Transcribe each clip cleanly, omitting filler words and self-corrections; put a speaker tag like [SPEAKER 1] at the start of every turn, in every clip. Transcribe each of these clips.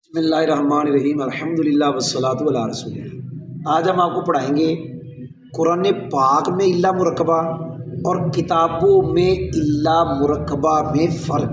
[SPEAKER 1] بسم اللہ الرحمن الرحیم الحمدللہ والصلاۃ علی رسول اللہ۔ آج ہم آپ کو پڑھائیں گے قرآن پاک میں الا مرکبہ اور کتابوں میں الا مرکبہ میں فرق۔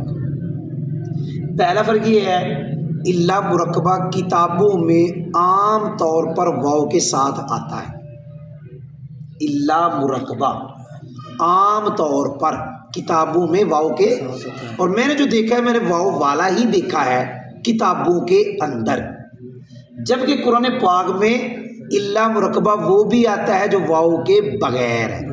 [SPEAKER 1] پہلا فرق یہ ہے، الا مرکبہ کتابوں میں عام طور پر واو کے ساتھ آتا ہے۔ الا مرکبہ عام طور پر کتابوں میں واو کے، اور میں نے جو دیکھا ہے میں نے واو والا ہی دیکھا ہے کتابوں کے اندر، جبکہ قرآن پاک میں الا مرکبہ وہ بھی آتا ہے جو واو کے بغیر ہے۔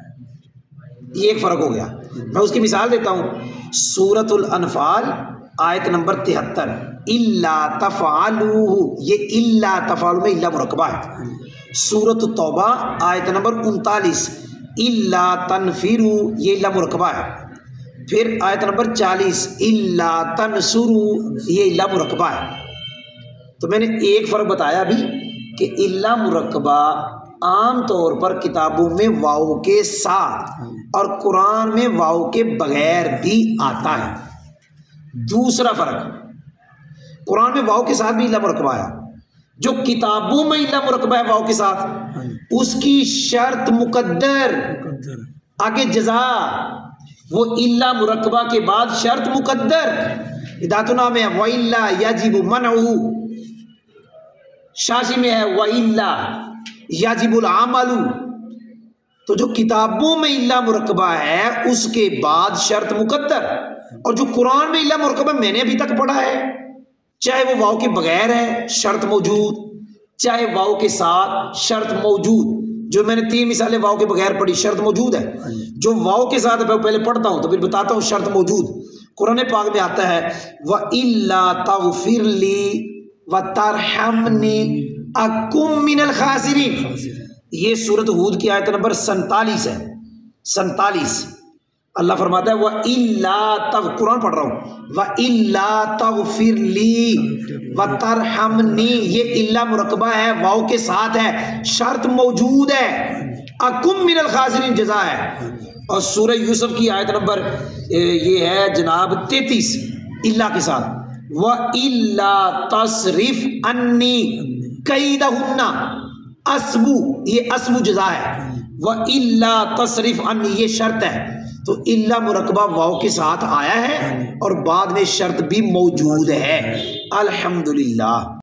[SPEAKER 1] یہ ایک فرق ہو گیا۔ میں اس کی مثال دیتا ہوں، سورۃ الانفال آیت نمبر 73، الا تفعلوہ، یہ الا تفعلوا میں الا مرکبہ ہے۔ سورۃ التوبہ آیت نمبر 39، الا تنفروا، یہ الا مرکبہ ہے۔ پھر آیت نمبر 40، الا تنصروا، یہ الا مرکبہ ہے۔ تو میں نے ایک فرق بتایا بھی کہ الا مرکبہ عام طور پر کتابوں میں واو کے ساتھ اور قرآن میں واو کے بغیر بھی آتا ہے۔ دوسرا فرق، قرآن میں واو کے ساتھ بھی الا مرکبہ ہے، جو کتابوں میں الا مرکبہ ہے واو کے ساتھ، اس کی شرط مقدر، آگے جزا، وہ الا مرکبہ کے بعد شرط مقدر۔ ہدایتنا میں ہے وَإِلَّا يَجِبُ مَنْعُهُ، شاشی میں ہے وَإِلَّا يَجِبُ الْعَمَلُ۔ تو جو کتابوں میں الا مرکبہ ہے اس کے بعد شرط مقدر، اور جو قرآن میں الا مرکبہ میں نے ابھی تک پڑھا ہے، چاہے وہ واو کے بغیر ہے شرط موجود، چاہے واو کے ساتھ شرط موجود۔ جو میں نے 3 مثالیں واو کے بغیر پڑھی، شرط موجود ہے۔ جو واو کے ساتھ میں پہلے پڑھتا ہوں تو پھر بتاتا ہوں شرط موجود۔ قرآن پاک میں آتا ہے وَإِلَّا تَغْفِرْ لِي وَتَرْحَمْنِي أَكُن مِّنَ الْخَاسِرِينَ، یہ سورۃ ہود کی آیت نمبر 47 ہے، 47۔ اللہ فرماتا ہے وَإِلَّا قرآن پڑھ رہا ہوں، وَإِلَّا تَغْفِرْ لِي وَتَرْحَمْنِی، یہ الا مرکبہ ہے، واو کے ساتھ ہے، شرط موجود ہے، أَكُن مِّنَ الْخَاسِرِينَ جزا ہے۔ اور سورہ یوسف کی آیت نمبر یہ ہے جناب 33 الا کے ساتھ، وَإِلَّا تَصْرِفْ عَنِّی كَیدَہُنَّ أَصْبُ، یہ أَصْبُ جزا ہے، وَإِلَّا تَصْرِفْ عَنِّی یہ شرط ہے۔ تو الا مرکبہ واو کے ساتھ آیا ہے اور بعد میں شرط بھی موجود ہے۔ الحمدللہ۔